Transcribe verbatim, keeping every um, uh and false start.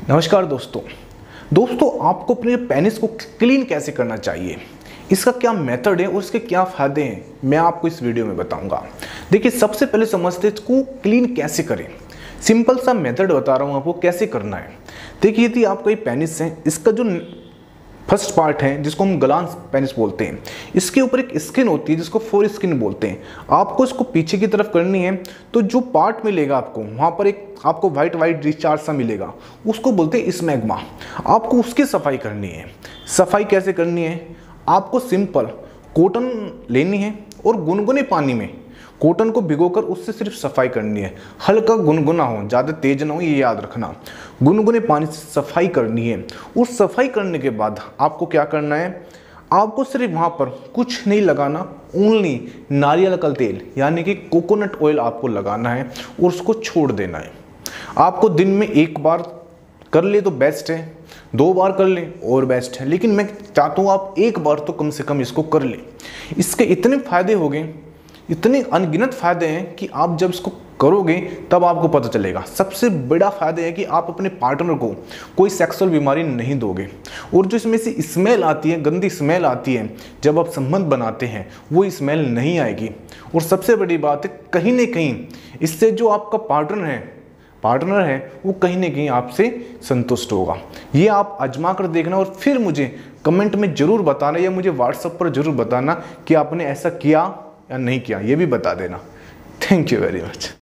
नमस्कार दोस्तों दोस्तों आपको अपने पेनिस को क्लीन कैसे करना चाहिए, इसका क्या मेथड है और इसके क्या फ़ायदे हैं, मैं आपको इस वीडियो में बताऊंगा। देखिए, सबसे पहले समझते हैं इसको क्लीन कैसे करें। सिंपल सा मेथड बता रहा हूँ आपको कैसे करना है। देखिए, यदि आपका ये पेनिस है, इसका जो फर्स्ट पार्ट है जिसको हम ग्लांस पेनिस बोलते हैं, इसके ऊपर एक स्किन होती है जिसको फोर स्किन बोलते हैं। आपको इसको पीछे की तरफ करनी है तो जो पार्ट मिलेगा आपको वहाँ पर एक आपको वाइट वाइट डिस्चार्ज सा मिलेगा, उसको बोलते हैं स्मैग्मा। आपको उसकी सफाई करनी है। सफाई कैसे करनी है? आपको सिंपल कॉटन लेनी है और गुनगुने पानी में कॉटन को भिगोकर उससे सिर्फ सफाई करनी है। हल्का गुनगुना हो, ज़्यादा तेज ना हो, ये याद रखना। गुनगुने पानी से सफाई करनी है। उस सफाई करने के बाद आपको क्या करना है? आपको सिर्फ वहाँ पर कुछ नहीं लगाना, ओनली नारियल का तेल यानी कि कोकोनट ऑयल आपको लगाना है और उसको छोड़ देना है। आपको दिन में एक बार कर ले तो बेस्ट है, दो बार कर ले और बेस्ट है, लेकिन मैं चाहता हूँ आप एक बार तो कम से कम इसको कर ले। इसके इतने फ़ायदे हो गए, इतने अनगिनत फ़ायदे हैं कि आप जब इसको करोगे तब आपको पता चलेगा। सबसे बड़ा फ़ायदा है कि आप अपने पार्टनर को कोई सेक्सुअल बीमारी नहीं दोगे। और जो इसमें से स्मेल आती है, गंदी स्मेल आती है जब आप संबंध बनाते हैं, वो स्मेल नहीं आएगी। और सबसे बड़ी बात है, कहीं ना कहीं इससे जो आपका पार्टनर है पार्टनर है वो कहीं ना कहीं आपसे संतुष्ट होगा। ये आप आजमा कर देखना और फिर मुझे कमेंट में ज़रूर बताना या मुझे व्हाट्सएप पर ज़रूर बताना कि आपने ऐसा किया या नहीं किया, ये भी बता देना। Thank you very much.